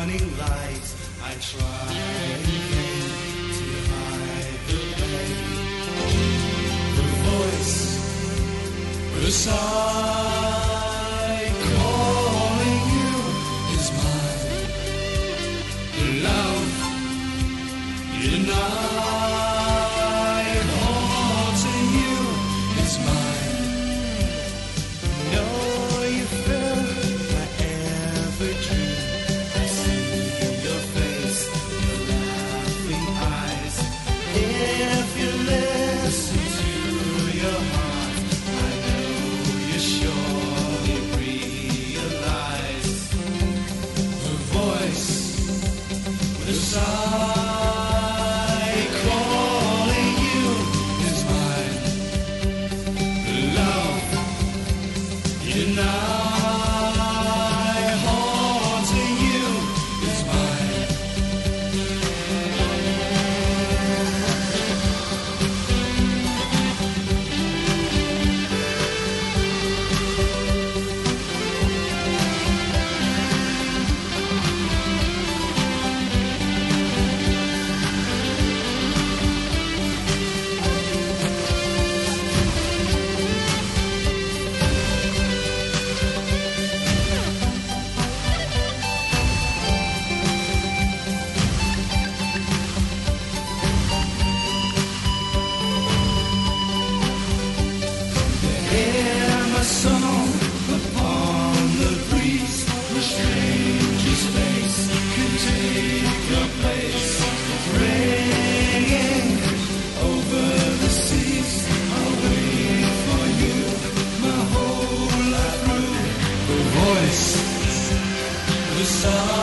running lights. I try in vain to hide the pain. The voice beside calling you is mine. The love you deny, haunting you is mine. No, you fill my every dream. I see your face, your laughing eyes. If you listen to your heart, I know you surely realize the voice beside calling you is mine. The love you deny, haunting you is mine. Hear my song upon the breeze. The stranger's face can take your place. Ringing over the seas, I'll wait for you my whole life through. The voice, the song.